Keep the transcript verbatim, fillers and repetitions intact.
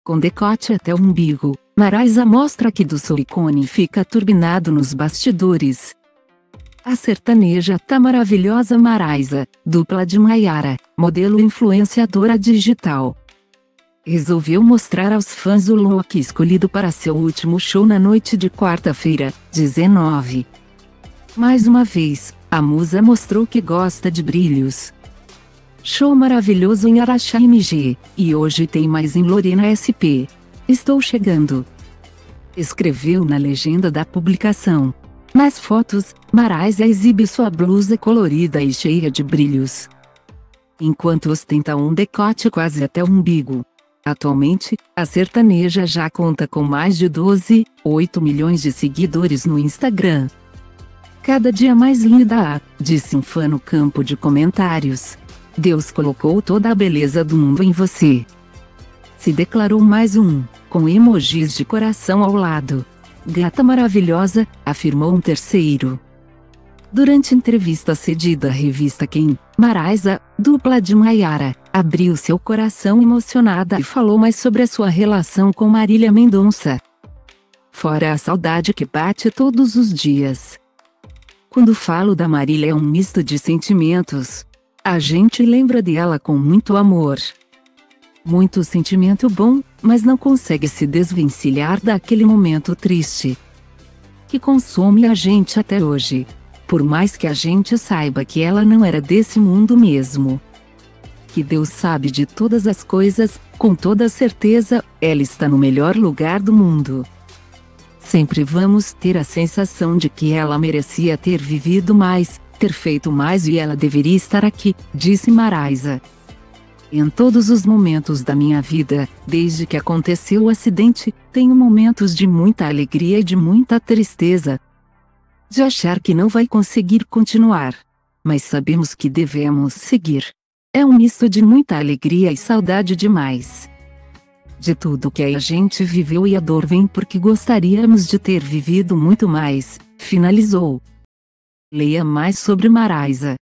Com decote até o umbigo, Maraísa mostra que do silicone fica turbinado nos bastidores. A sertaneja tá maravilhosa. Maraísa, dupla de Maiara, modelo influenciadora digital, resolveu mostrar aos fãs o look escolhido para seu último show na noite de quarta-feira, dezenove. Mais uma vez, a musa mostrou que gosta de brilhos. Show maravilhoso em Araxá M G, e hoje tem mais em Lorena S P. Estou chegando, escreveu na legenda da publicação. Nas fotos, Maraísa exibe sua blusa colorida e cheia de brilhos, enquanto ostenta um decote quase até o umbigo. Atualmente, a sertaneja já conta com mais de doze vírgula oito milhões de seguidores no Instagram. Cada dia mais linda, disse um fã no campo de comentários. Deus colocou toda a beleza do mundo em você, se declarou mais um, com emojis de coração ao lado. Gata maravilhosa, afirmou um terceiro. Durante entrevista cedida à revista Quem, Maraísa, dupla de Maiara, abriu seu coração emocionada e falou mais sobre a sua relação com Marília Mendonça. Fora a saudade que bate todos os dias. Quando falo da Marília é um misto de sentimentos. A gente lembra dela com muito amor, muito sentimento bom, mas não consegue se desvencilhar daquele momento triste que consome a gente até hoje. Por mais que a gente saiba que ela não era desse mundo mesmo, que Deus sabe de todas as coisas, com toda certeza, ela está no melhor lugar do mundo. Sempre vamos ter a sensação de que ela merecia ter vivido mais, ter feito mais e ela deveria estar aqui, disse Maraísa. Em todos os momentos da minha vida, desde que aconteceu o acidente, tenho momentos de muita alegria e de muita tristeza, de achar que não vai conseguir continuar. Mas sabemos que devemos seguir. É um misto de muita alegria e saudade demais. De tudo que a gente viveu e a dor vem porque gostaríamos de ter vivido muito mais, finalizou. Leia mais sobre Maraísa.